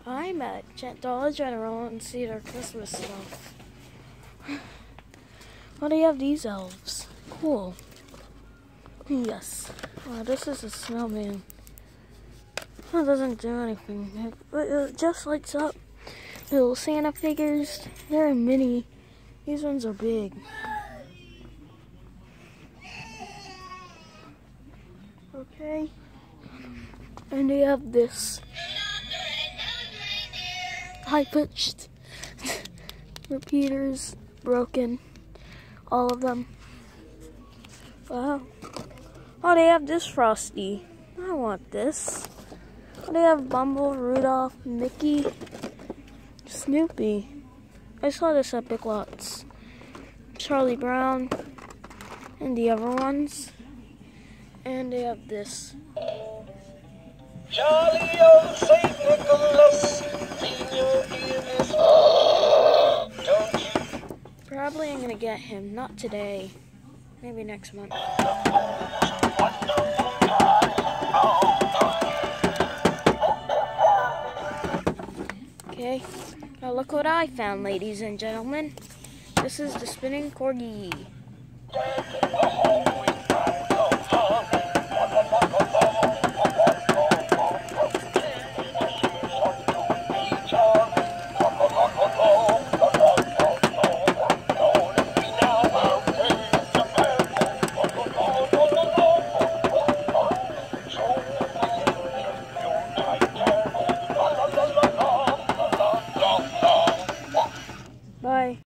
I'm at Dollar General and see their Christmas stuff. Oh, they have these elves. Cool. Yes. Oh, this is a snowman. It doesn't do anything. It just lights up. Little Santa figures. They're mini. These ones are big. Okay. And they have this high-pitched repeaters, broken, all of them. Wow. Oh, they have this Frosty. I want this. Oh, they have Bumble, Rudolph, Mickey, Snoopy. I saw this at Big Lots. Charlie Brown, and the other ones. And they have this. Charlie, old St. Nicholas, in your ear is don't you? Probably I'm gonna get him. Not today. Maybe next month. Okay. Now look what I found, ladies and gentlemen. This is the spinning corgi.